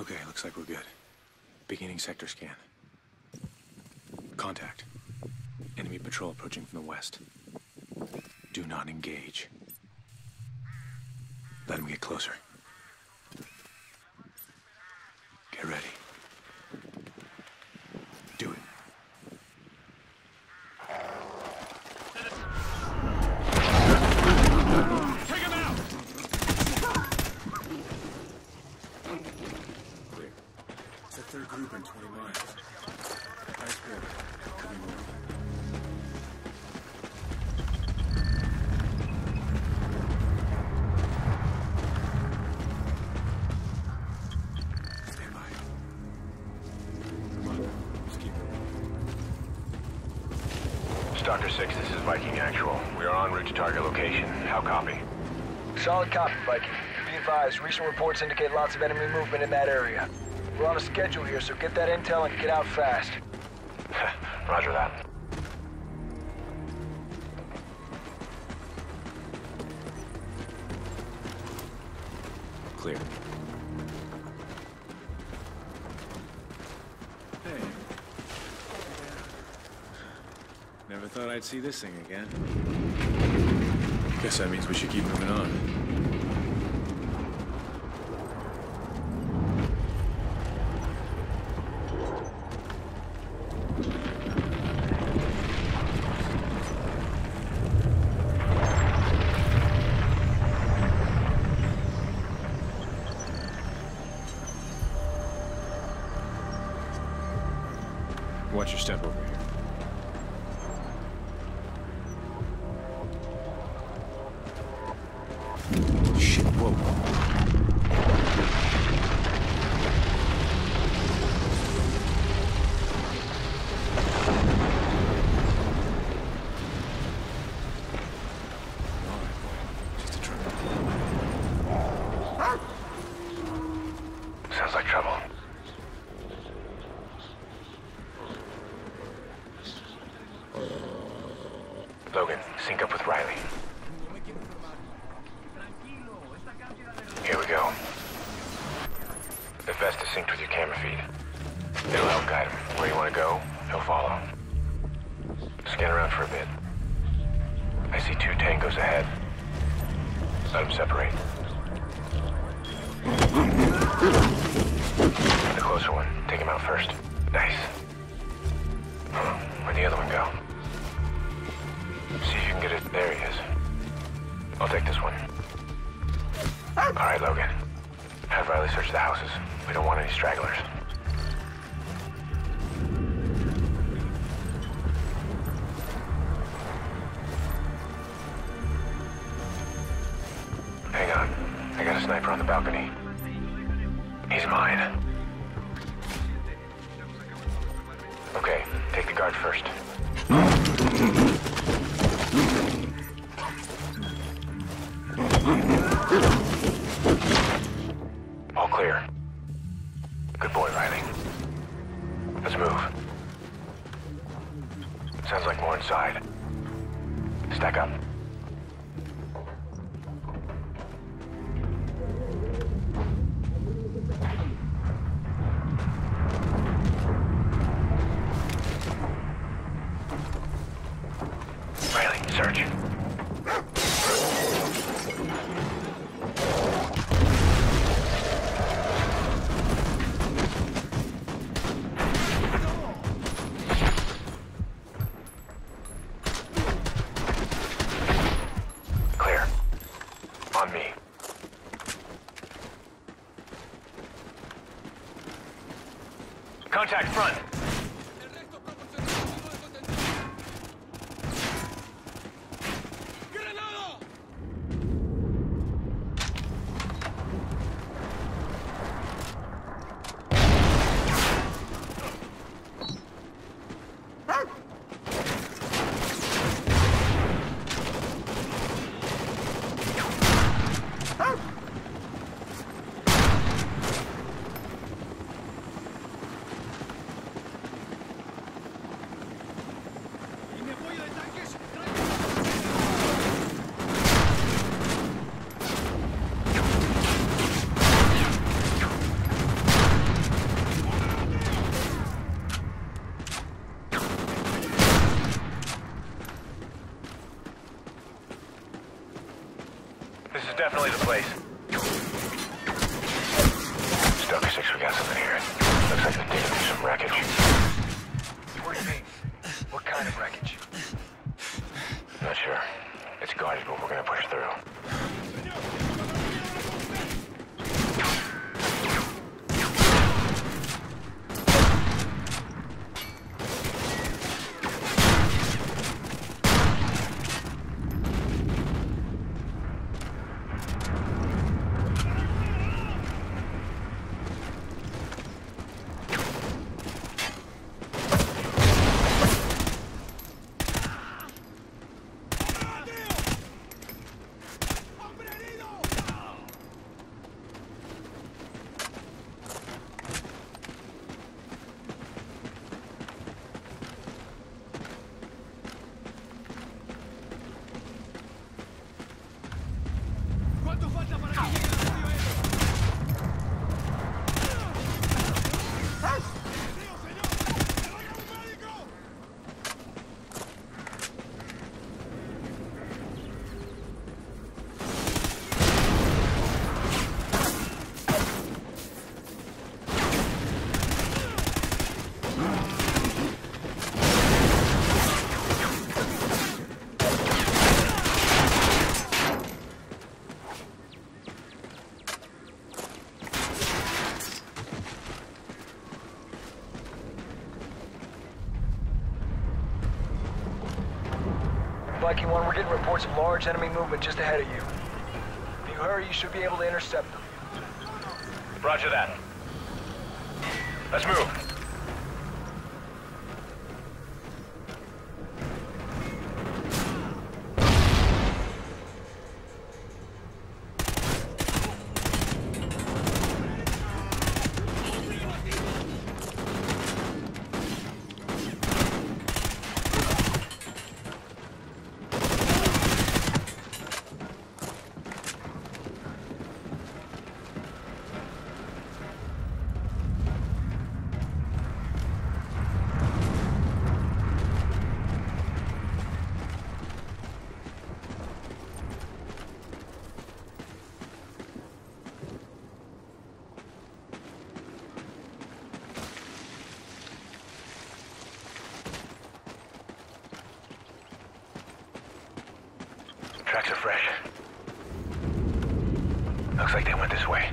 Okay, looks like we're good. Beginning sector scan. Contact. Enemy patrol approaching from the west. Do not engage. Let him get closer. Get ready. Do it. Take him out! Clear. It's the third group in 20 miles. Nice good. Could be more. Stand by. Come on. Just keep moving. Stalker 6, this is Viking Actual. We are en route to target location. How copy? Solid copy, Viking. Be advised, recent reports indicate lots of enemy movement in that area. We're on a schedule here, so get that intel and get out fast. Roger that. Clear. Hey. Never thought I'd see this thing again. Guess that means we should keep moving on. Watch your step over here. Shit, whoa. All right, boy. Just a truck. Sounds like trouble. Logan, sync up with Riley. Here we go. The vest is synced with your camera feed. It'll help guide him. Where you want to go, he'll follow. Scan around for a bit. I see 2 tangos ahead. Let them separate. The closer one, take him out first. Nice. Where'd the other one go? See if you can get it. There he is. I'll take this one. All right, Logan. Have Riley search the houses. We don't want any stragglers. Hang on. I got a sniper on the balcony. He's mine. Okay, take the guard first. All clear. Good boy, Riley. Let's move. Sounds like more inside. Stack up. Riley, search. Clear. On me. Contact front. This is definitely the place. Stoker 6, we got something here. Looks like they're digging through some wreckage. What do you mean? What kind of wreckage? Not sure. It's guarded, but we're gonna push through. Viking 1, we're getting reports of large enemy movement just ahead of you. If you hurry, you should be able to intercept them. Roger that. Let's move. Tracks are fresh. Looks like they went this way.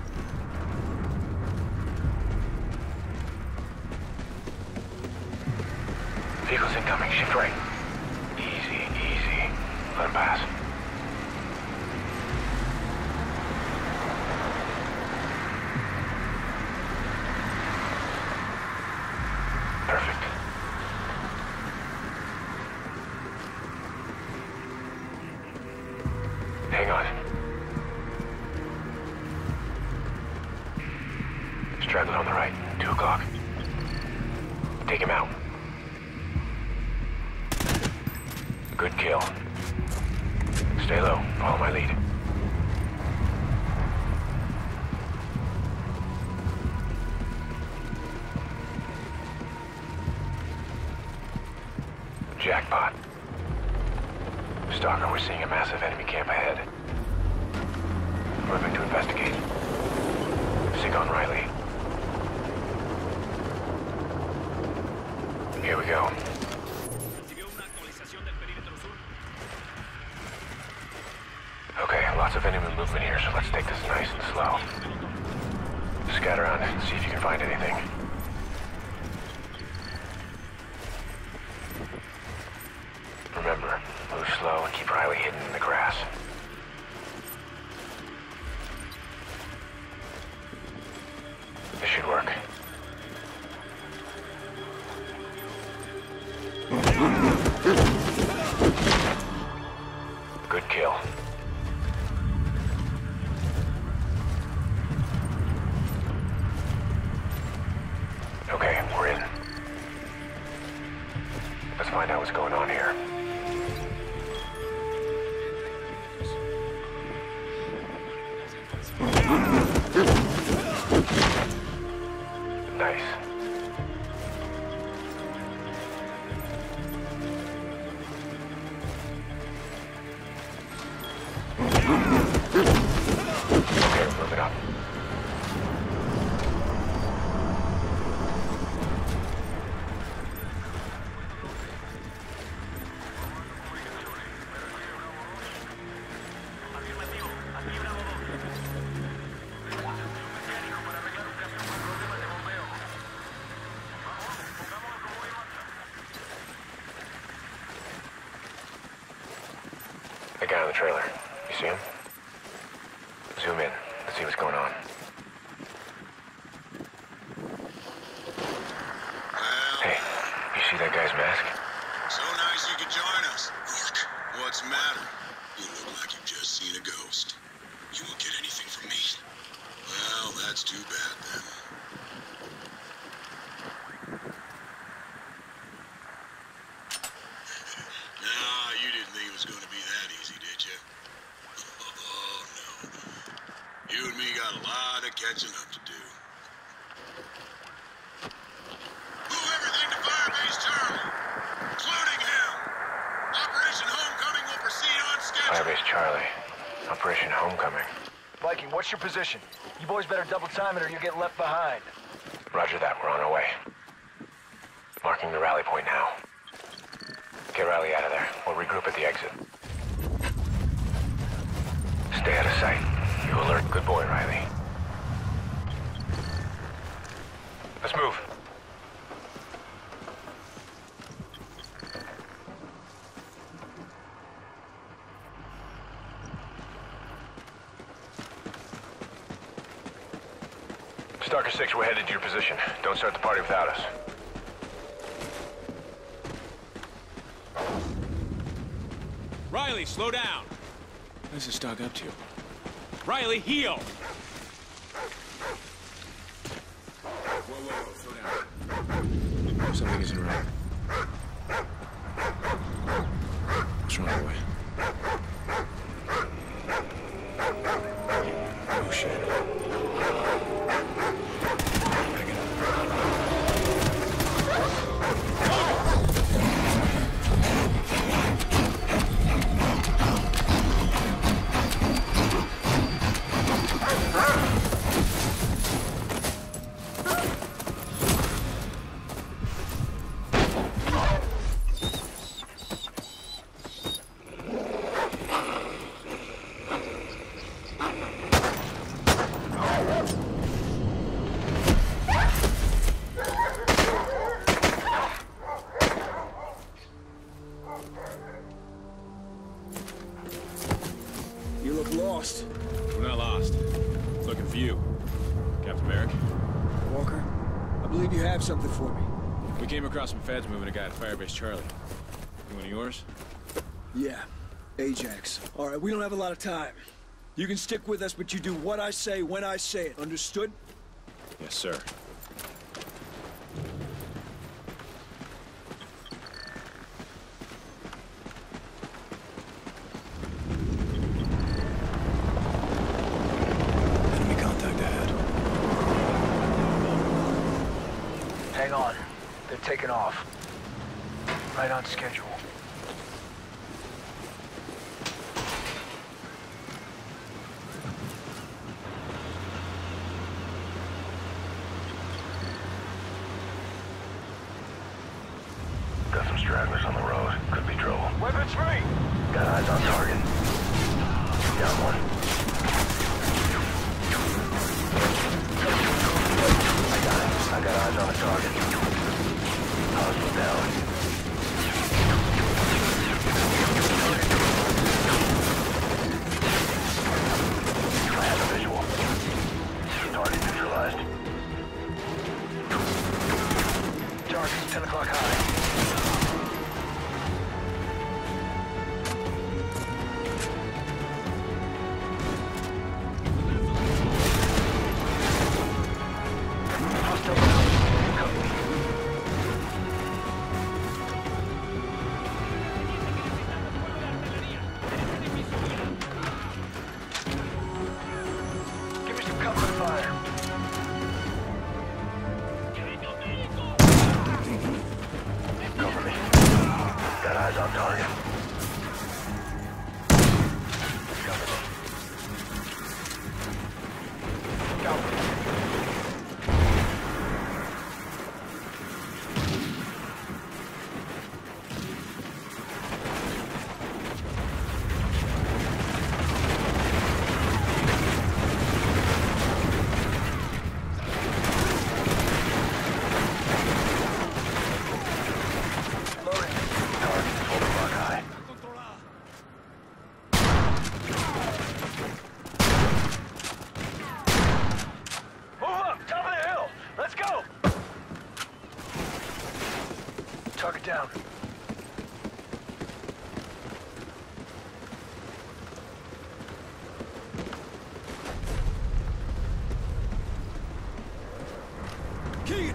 Vehicles incoming. Shift right. Easy, easy. Let them pass. Perfect. Hang on. Straggler on the right. 2 o'clock. Take him out. Good kill. Stay low. Follow my lead. Jackpot. Stalker, we're seeing a massive enemy camp ahead. Moving to investigate. Sig on Riley. Here we go. Okay, lots of enemy movement here, so let's take this nice and slow. Scout around and see if you can find anything. Remember, move slow and keep Riley hidden in the grass. This should work. Good kill. Okay, we're in. Let's find out what's going on here. Okay, move it up. The guy on the trailer. You see him? Zoom in. Let's see what's going on. Well, Hey, you see that guy's mask? so nice you could join us. Look, what's the matter? You look like you've just seen a ghost. You won't get anything from me. Well, that's too bad then. Nah, you didn't think it was going to be that easy, did you? Oh, no. You and me got a lot of catching up to do. Move everything to Firebase Charlie, including him. Operation Homecoming will proceed on schedule. Firebase Charlie. Operation Homecoming. Viking, what's your position? You boys better double time it or you'll get left behind. Roger that. We're on our way. Marking the rally point now. Get Riley out of there. We'll regroup at the exit. Stay out of sight. You alert. Good boy, Riley. Let's move. Stalker 6, we're headed to your position. Don't start the party without us. Riley, slow down. What's this dog up to? Riley, heel. Whoa, slow down. Something isn't right. What's wrong, boy? Oh, shit. Gotta get You look lost. We're not lost. Looking for you. Captain Merrick. Walker, I believe you have something for me. We came across some feds moving a guy to Firebase Charlie. You one of yours? Yeah, Ajax. All right, we don't have a lot of time. You can stick with us, but you do what I say when I say it. Understood? Yes, sir. Enemy contact ahead. Hang on. They're taking off. Right on schedule. Got some stragglers on the road. Could be trouble. Weapons free! Got eyes on target. Down one. I got eyes on the target. Hostile down. I have a visual. Target neutralized. Target's 10 o'clock high. Give me some cover and fire. Cover me. Got eyes on target. Cover me.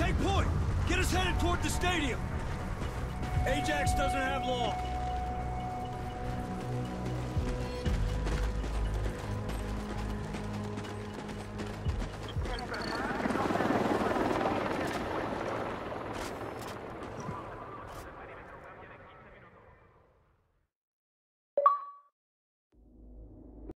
Take point! Get us headed toward the stadium! Ajax doesn't have long.